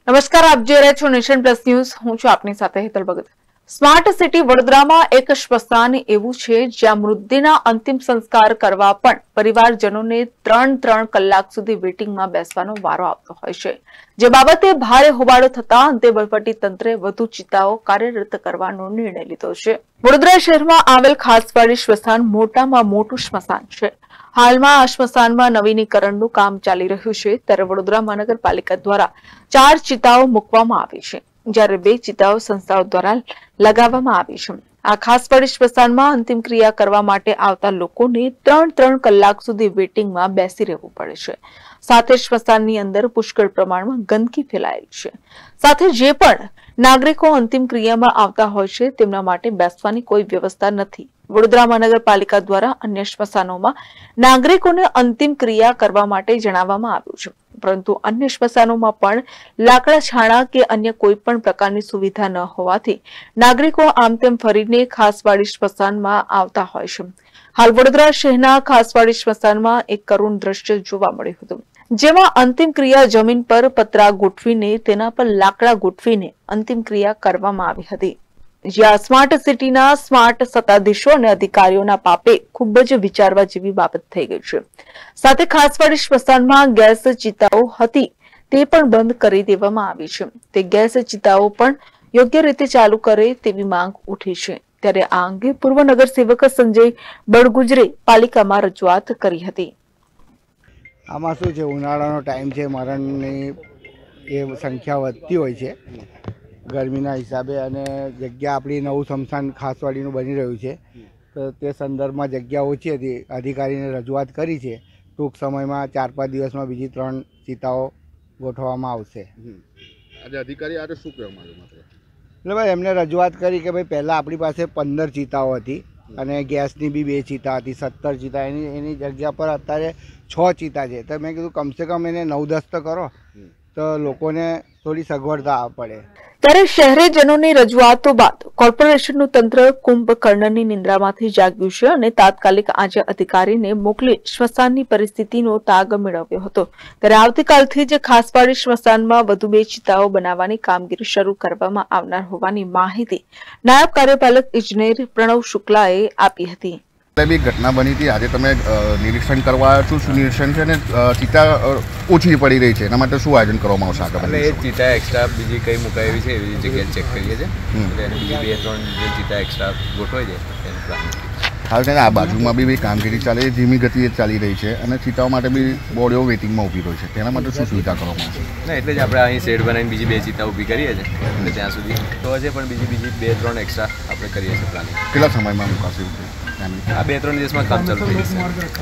નમસ્કાર, આપ જોઈ રહ્યા છો નેશન પ્લસ ન્યૂઝ. હું છું આપની સાથે હેતલ ભગત. સ્માર્ટ સિટી વડોદરામાં એક સ્મશાન એવું છે જ્યાં મૃતદેહના અંતિમ સંસ્કાર કરવા પણ પરિવારજનોને 3 કલાક સુધી વેટિંગમાં બેસવાનો વારો આવતો હોય છે, જે બાબતે ભારે હોબાળો થતા અંતે વહીવટી તંત્રે વધુ ચિતાઓ કાર્યરત કરવાનો નિર્ણય લીધો છે. વડોદરા શહેરમાં આવેલ ખાસવાડી સ્મશાન મોટામાં મોટું સ્મશાન છે. હાલમાં આ સ્મશાનમાં નવીનીકરણનું કામ ચાલી રહ્યું છે, ત્યારે વડોદરા મહાનગરપાલિકા દ્વારા 4 ચિતાઓ મૂકવામાં આવી છે, જ્યારે 2 ચિતાઓ સંસ્થાઓ દ્વારા લગાવવામાં આવી છે. આ ખાસવાડી સ્મશાનમાં અંતિમ ક્રિયા કરવા માટે આવતા લોકોને 3 કલાક સુધી વેટિંગમાં બેસી રહેવું પડે છે. સાથે સ્મશાનની અંદર પુષ્કળ પ્રમાણમાં ગંદકી ફેલાયેલી છે. સાથે જે પણ નાગરિકો અંતિમ ક્રિયામાં આવતા હોય છે તેમના માટે બેસવાની કોઈ વ્યવસ્થા નથી. વડોદરા મહાનગરપાલિકા દ્વારા અન્ય સ્મશાનોમાં નાગરિકોને અંતિમ ક્રિયા કરવા માટે જણાવવામાં આવ્યું છે, પરંતુ અન્ય સ્મશાનોમાં પણ લાકડા છાણા કે અન્ય કોઈ પણ પ્રકારની સુવિધા ન હોવાથી નાગરિકો આમ તેમ ફરીને ખાસવાડી સ્મશાનમાં આવતા હોય છે. હાલ વડોદરા શહેરના ખાસવાડી સ્મશાનમાં એક કરુણ દ્રશ્ય જોવા મળ્યું હતું, જેમાં અંતિમ ક્રિયા જમીન પર પતરા ગોઠવીને તેના પર લાકડા ગોઠવીને અંતિમ ક્રિયા કરવામાં આવી હતી. જ્યાં સ્માર્ટ સિટીના સ્માર્ટ સત્તાધીશો અને અધિકારીઓના પાપે ખૂબ જ વિચારવા જેવી બાબત થઈ ગઈ છે. સાથે ખાસવાડી સ્મશાનમાં ગેસ ચિતાઓ હતી તે પણ બંધ કરી દેવામાં આવી છે. તે ગેસ ચિતાઓ પણ યોગ્ય રીતે ચાલુ કરે તેવી માંગ ઉઠી છે. ત્યારે આ અંગે પૂર્વ નગરસેવક સંજય બળગુજરે પાલિકામાં રજૂઆત કરી હતી. આમાં શું છે, ઉનાળાનો ટાઈમ છે, મરણની એ સંખ્યા વધતી હોય છે ગરમીના હિસાબે, અને જગ્યા આપણી નવું સ્મશાન ખાસવાડીનું બની રહ્યું છે, તો તે સંદર્ભમાં જગ્યા ઓછી હતી. અધિકારીને રજૂઆત કરી છે. ટૂંક સમયમાં 4-5 દિવસમાં બીજી 3 ચિતાઓ ગોઠવવામાં આવશે. આજે અધિકારી આજે શું કહેવા માંગે? એટલે ભાઈ એમને રજૂઆત કરી કે ભાઈ પહેલાં આપણી પાસે 15 ચિતાઓ હતી અને ગેસની બી 2 ચિતા હતી, 17 ચિતા. એની જગ્યા પર અત્યારે 6 ચિતા છે. તો મેં કીધું કમસે કમ એને 9-10 તો કરો તો લોકોને થોડી સગવડતા પડે. ત્યારે શહેરીજનોની રજૂઆતો બાદ કોર્પોરેશનનું તંત્ર કુંભકર્ણની નિંદ્રામાંથી જાગ્યું છે અને તાત્કાલિક આજે અધિકારીને મોકલી સ્મશાનની પરિસ્થિતિનો તાગ મેળવ્યો હતો. ત્યારે આવતીકાલથી જ ખાસવાડી સ્મશાનમાં વધુ 2 ચિતાઓ બનાવવાની કામગીરી શરૂ કરવામાં આવનાર હોવાની માહિતી નાયબ કાર્યપાલક ઇજનેર પ્રણવ શુક્લાએ આપી હતી. બી ઘટના બની હતી. આજે તમે નિરીક્ષણ કરવા આવ્યા છો, શું નિરીક્ષણ છે અને ચિતા ઓછી પડી રહી છે, એના માટે શું આયોજન કરવામાં આવશે આગળ? એટલે એ ચિતા એક્સ્ટ્રા બીજી કઈ મુકાઈ એવી છે એવી જગ્યાએ ચેક કરીએ છીએ, એટલે એને બીજી 2-3 જે ચિતા એક્સ્ટ્રા ગોઠવાઈ જાય એનું પ્લાન. હાલ છે આ બાજુમાં બી કામગીરી ચાલે છે, ધીમી ગતિએ ચાલી રહી છે અને ચિતાઓ માટે બી બોડીઓ વેટિંગમાં ઊભી રહી છે. તેના માટે શું સુવિધા કરવામાં આવશે? ના, એટલે જ આપણે અહીં શેડ બનાવીને બીજી 2 ચિતા ઊભી કરીએ છીએ, એટલે ત્યાં સુધી તો હજે પણ બીજી 2-3 એક્સ્ટ્રા આપણે કરીએ છીએ પ્લાનિંગ. કેટલા સમયમાં મુકાશે એવું? આ 2-3 દિવસમાં કામ ચાલુ થઈ જશે.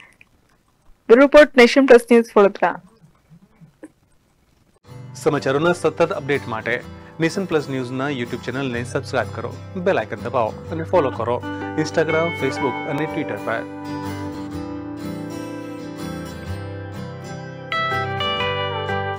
Report Nation Plus News Vadodara. સમાચારોના સતત અપડેટ માટે નેશન પ્લસ ન્યૂઝના યુટ્યુબ ચેનલને સબસ્ક્રાઇબ કરો, બેલ આઇકન દબાવો અને ફોલો કરો ઇન્સ્ટાગ્રામ, ફેસબુક અને ટ્વિટર પર.